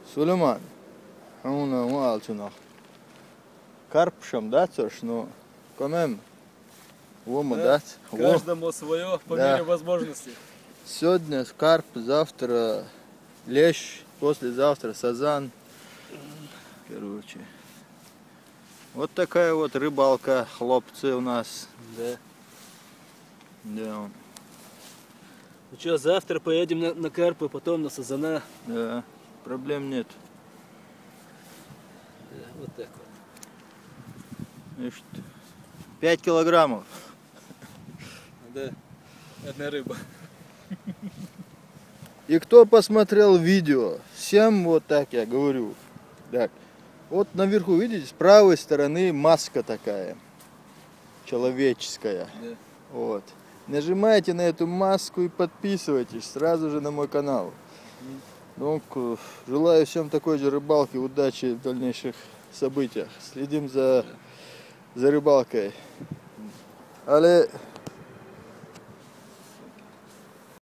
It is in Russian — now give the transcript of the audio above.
Süleyman, onu alçınak. Карпшем, да, цош, ну, комем, вому, да? Каждому свое по мере возможностей. Сегодня карп, завтра лещ, послезавтра сазан. Короче. Вот такая вот рыбалка, хлопцы, у нас. Да. Да. Ну что, завтра поедем на карпа, потом на сазана. Да, проблем нет. Да, вот так вот. 5 килограммов. Да, одна рыба. И кто посмотрел видео, всем вот так я говорю. Так, вот наверху, видите, с правой стороны маска такая, человеческая. Да. Вот. Нажимайте на эту маску и подписывайтесь сразу же на мой канал. Donc, желаю всем такой же рыбалки, удачи в дальнейших событиях. Следим за рыбалкой. Але